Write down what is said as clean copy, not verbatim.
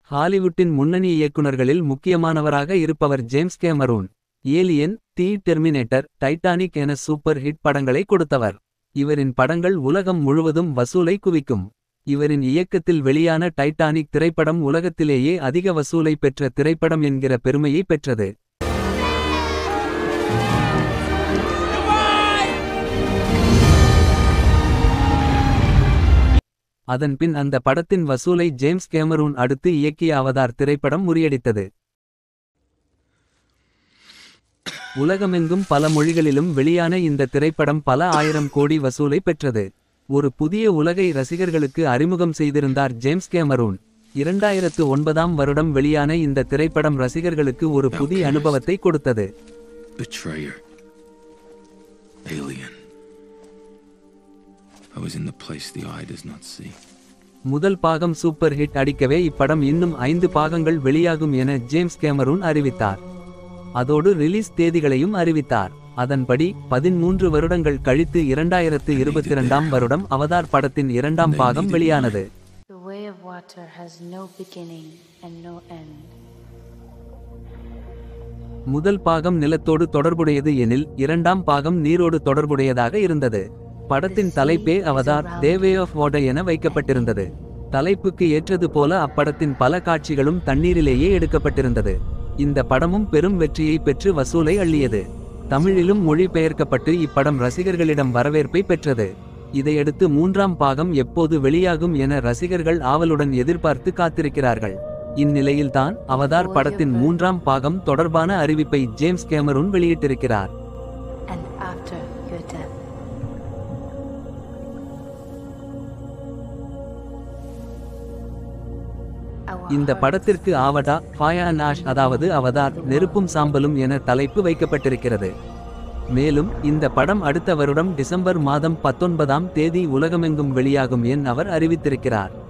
ஹாலிவுட்டின் முன்னணி இயக்குனர்களில் முக்கியமானவராக இருப்பவர் James Cameron. Alien, the Terminator, Titanic என சூப்பர் ஹிட் படங்களை கொடுத்தவர். இவரின் படங்கள் உலகம் முழுவதும் வசூலை குவிக்கும். இவரின் இயக்கத்தில் வெளியான டைட்டானிக் திரைப்படம் உலகத்திலேயே அதிக வசூலை பெற்ற திரைப்படம் என்கிற பெருமையை பெற்றது. அதன்பின் அந்த படத்தின் வசூலை ஜேம்ஸ் கேமரூன் அடுத்து இயக்கிய அவதார் திரைப்படம் முறியடித்தது. உலகமெங்கும் பல மொழிகளிலும் வெளியான இந்த திரைப்படம் பல ஆயிரம் கோடி வசூலை பெற்றது. ஒரு புதிய உலகை ரசிகர்களுக்கு அறிமுகம் செய்திருந்தார் ஜேம்ஸ் கேமரூன். 2009ஆம் வருடம் வெளியான இந்த திரைப்படம் ரசிகர்களுக்கு ஒரு புதிய அனுபவத்தை கொடுத்தது. முதல் பாகம் சூப்பர் ஹிட் அடிக்கவே இப்படம் இன்னும் 5 பாகங்கள் வெளியாகும் என ஜேம்ஸ் கேமரூன் அறிவித்தார். அதோடு ரிலீஸ் தேதிகளையும் அறிவித்தார். அதன்படி 13 வருடங்கள் கழித்து 2022ஆம் வருடம் அவதார் படத்தின் 2ஆம் பாகம் வெளியானது. முதல் பாகம் நிலத்தோடு தொடர்புடையது எனில் 2ஆம் பாகம் நீரோடு தொடர்புடையதாக இருந்தது. படத்தின் தலைப்பே Avatar the way of water என வைக்கப்பட்டிருந்தது. தலைப்புக்கு ஏற்றது போல அப்படத்தின் பல காட்சிகளும் தண்ணீரிலேயே எடுக்கப்பட்டிருந்தது. இந்த படமும் பெரும் வெற்றியை பெற்று வசூலை அள்ளியது. தமிழிலும் மொழிபெயர்க்கப்பட்டு இப்படம் ரசிகர்களிடம் வரவேற்பை பெற்றது. இதையடுத்து 3ஆம் பாகம் எப்போது வெளியாகும் என ரசிகர்கள் ஆவலுடன் எதிர்பார்த்து காத்திருக்கிறார்கள். இந்நிலையில்தான் அவதார் படத்தின் 3ஆம் பாகம் தொடர்பான அறிவிப்பை ஜேம்ஸ் கேமரூன் வெளியிட்டிருக்கிறார். இந்த படத்திற்கு ஆவடா ஃபயர் அண்ட் ஆஷ், அதாவது அவதார் நெருப்பும் சாம்பலும் என தலைப்பு வைக்கப்பட்டிருக்கிறது. மேலும் இந்த படம் அடுத்த வருடம் டிசம்பர் மாதம் 19ஆம் தேதி உலகமெங்கும் வெளியாகும் என அவர் அறிவித்திருக்கிறார்.